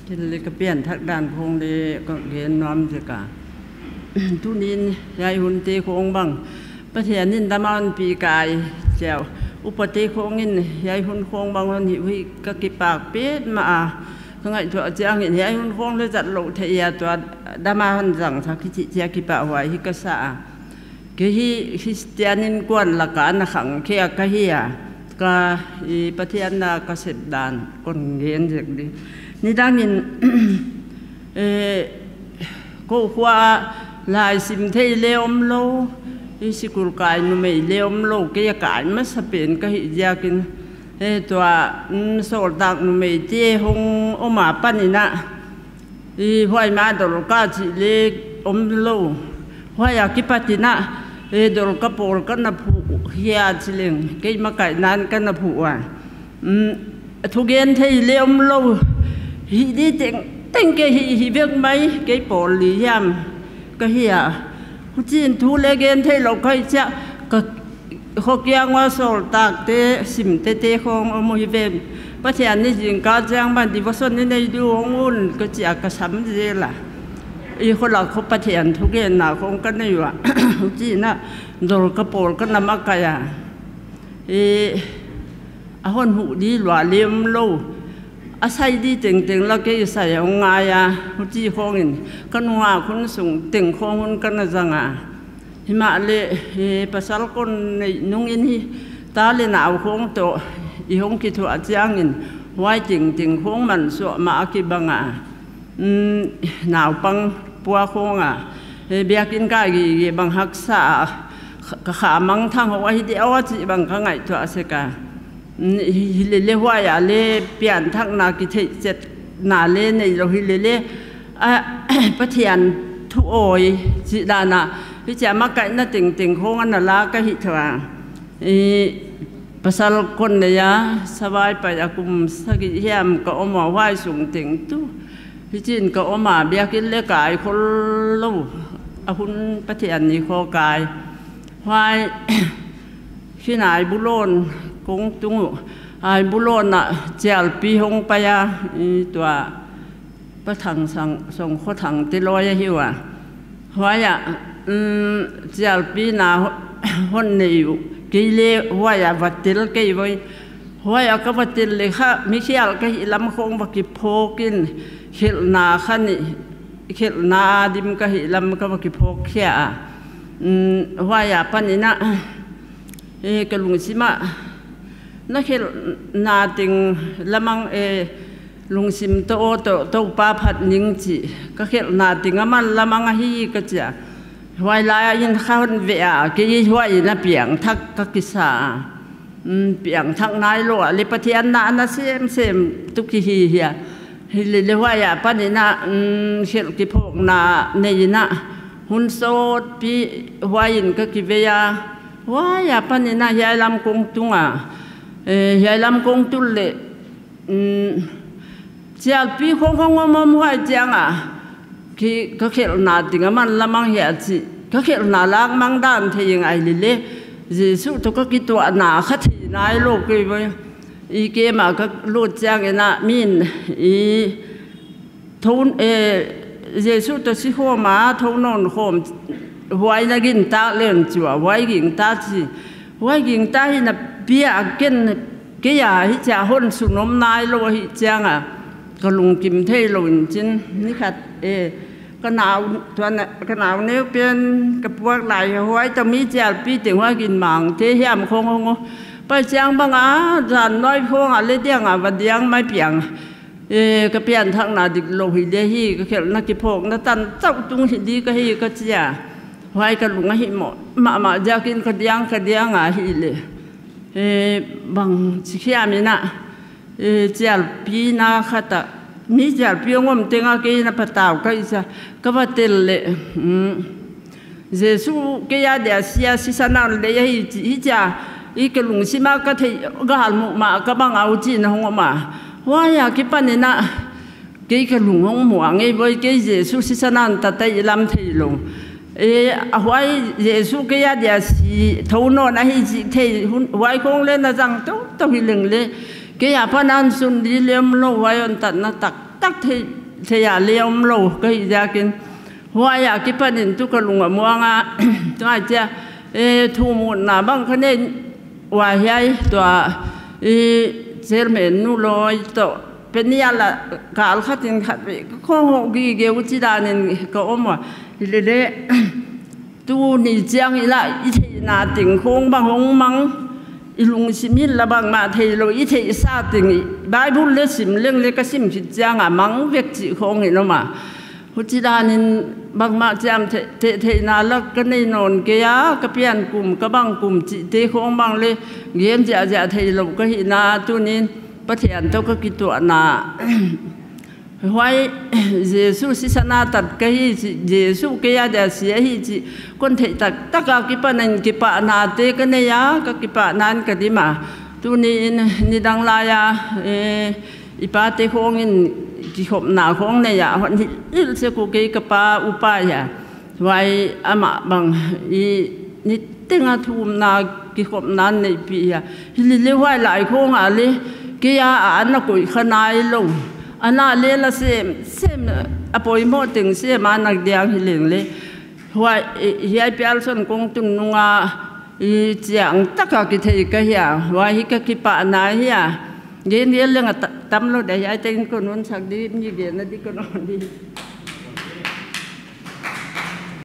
ที่เล็กเปลี่ยนทักด้านคงเลยก็เห็นน้อมสิกาทุนินยายหุ่นตีคงบังประเทศนินตะมันปีกายเจ้าอุปติคงนินยายหุ่นคงบังวันหิวก็กิปากเป็ดมาทั้งไงตัวเจ้าเห็นยายหุ่นคงเลยจัดโลเทียตัวดามาหันสั่งสักที่เจ้ากิปากไว้ฮิกษาก็ฮิคริสเตียนินกวนละกันนะขังเคียกะเฮียก็ประเทศนาเกษตรดานคนเห็นจากดีนี่ดังนินก็ว่าลายสิมเทเลอมโลอิสิกุลกายนุไม่เลอมโลเกียกายมันสเปนก็หิจากินตัวโซดักนุไม่เจหงอมาปันนี่นะห้อยมาดอลกาจิเลอมโลห้อยอากิปตินะดอลกาโปลกันนับผูเฮียจิเลงเกี่ยมาไก่นั้นกันนับผูอ่ะทุกเย็นเทเลอมโลฮิดีเต็งเกฮิเวกไหมเกี่ยปอลียามก็เฮียผู้จีนทุเลเกนเทเราค่อยจะก็เขาเกี่ยงว่าโซลตากเตสิมเตของอมุยเวมประเทศนี้จริงก็จ้างบ้านดิวสนในดูของอุ่นก็จะกระสัมเจล่ะอีคนเราเขาประเทศทุกเย็นหนาคงกันในอยู่อ่ะผู้จีนน่ะโดนกระโปรงก็นำมากายอ่ะคนหูดีหล่อเลี้ยมโลอาศัยดีเต็งๆแล้วก็ใส่เอาไงอ่ะผู้จีคงอินกันว่าคุณส่งเต็งคงคุณกันจังอ่ะหิมะเลภาษาคนในนุ่งอินที่ตาเลนเอาคงโตอีคงคิดว่าจางอินไว้จริงคงมันสวมาคิบังอ่ะหนาวปังปัวคงอ่ะเบียกินกายกี่บางฮักษาขามังทั้งหัวหิเดียวจีบางข้างไงตัวเสกาเลว่าอย่าเลเปลี่ยนทั้งนากิเทเจ็ดนาเลในเราเลประเทียนทุโอยจิดานะพิจารณาไก่น่าติงโค้งอันนั้นละก็หิทวาภาษาคนเนี่ยสบายไปอากุมสกิเฮียมก็อมาไหว้สูงติงตู้พิจินก็อมาเบียกินเล็กกายคนลู่อาคุณประเทียนนี่โคกายไหว้ขี้นายบุโรนคงตุงไอ้บุโรน่ะเจ้าปีหงไปอ่ะตัวประทังส่งข้อถังติลอยหิวอ่ะว่าอ่ะเจ้าปีน่ะคนนี้อยู่กี่เล่ว่าอ่ะวัดติลกี่ไว้ว่าอ่ะก็วัดติลเลยค่ะมิเชียลก็ลำคงบักิโพกินเขลนาขันนี่เขลนาดิมก็ลำก็บักิโพเขียว่าอ่ะปันนี้นะกลุงสิมานักเขลนาติงละมังลุงซิมโตป้าผัดนิงจีก็เขลนาติงมันละมังฮีก็จะวายลายยินข้าวเวียกี่วายน่ะเปียงทักก็กิสาเปียงทักนายโลลิปเทียนนาเซมตุกิฮีเฮียฮิเลวายปานินะเขลกิพกนาเนยนะหุ่นโซดปีวายินก็กิเวียว่ายาปันนี่นะยายลำกงตุงอ่ะยายลำกงตุลเลยเจ้าปีคงมั่วจังอ่ะที่ก็เขียนนาติงมันละมังเหียจีก็เขียนนาล้างมังด้านที่ยังไงเลยเยซูตัวก็คิดตัวหนาขัดที่นายโลกเลยไปอีเกมาก็รู้จังนะมินทุนเยซูตัวสิหัวมาทุนนนโฮมไว้นักินตาเล่นจัวไว้กินตาจีไว้กินตาหินเปียกินกี่ยาฮิจาหุ่นสุนมนายโลหิจังอ่ะก็ลุงกิมเทลงจินนี่ค่ะก็หนาวตัวน่ะก็หนาวเนี้ยเป็นกับพวกไหลไว้จะมีเจ้าปีถึงว่ากินหมางเที่ยมคงไปจังบางจานน้อยพวงอะไรเดียงวันเดียงไม่เปียงก็เปลี่ยนทางนาดิโลหิเดียฮีก็เขียนนักกิพกนักตันเจ้าตุงหิดีก็ฮีก็เจ้าไว้ก็ลุงหิหมดมาจะกินกระเดียงฮิเลยบางเขี้ยมินะเจ้าปีนาขัดมีเจ้าปีงมเต็งอากีนับตาวก็จะก็ว่าเตลเลยเยซูก็ยาเดียสิยาสิสนานเลยฮิจ้าอีกลุงสิมาก็ที่ก็หันมุมาก็บังเอาจีนหงมาว่าอยากกิปนี่นะกี่กลุงหงหมวงไอ้บ่กี่เยซูสิสนานตัดแต่ลำที่ลงเอาไว้เยซูก็ยาเดียสิทุนนให้จีที่ไว้คงเล่นนะจังต้องหิลึงเลย Kaya panan sundi lem lo wayon tat na tak tắc thì à liêm lâu cái gì kinh hoa ya cái phần hình tu cái lùng mua nga tu ai cha thu một na băng cái này hoa hay tu ser men nu loi to penia là cả khát tin khát vậy không họ ghi ghiu chỉ đàn nên có mà để tu ni giang lại ít na tình không bằng không măng lùng sim là bằng mà thầy rồi ít thì sa tình Bible lấy sim lên lấy cái sim chỉ giang à măng việc chỉ không hiểu mà chỉ đàn nên bằng mà giang thầy na là cái này non kia cái pian cùng cái bằng cùng chỉ thế không bằng lấy game dạ thầy rồi cái hiện na tu nên bắt hiện tao cái tuổi na hoài Giêsu sĩ sana tật cái Giêsu cái ya để xía hi chỉ con thấy tất cả cái phần này cái bạn na thế cái này ya cái bạn nan cái gì mà tu nên ni đang la ya ipa te khong in cái hộp nào khong này ya hoàn hít sẽ có cái pa upa ya hoài ama bằng ni tiếng thum na cái hộp nan này bị ya li hoài lại khong à li cái ya anh nó cũng khăn ai luôn anh là là xem apoi mo tiếng xem anh nạc điang hi liền le hoài hiai pial son kong tung nunga chiang tất cả cái thầy cái ya hoài cái bạn này ya gen dia lenga tam lo dai ai tên con non sak di ni gen na di con non di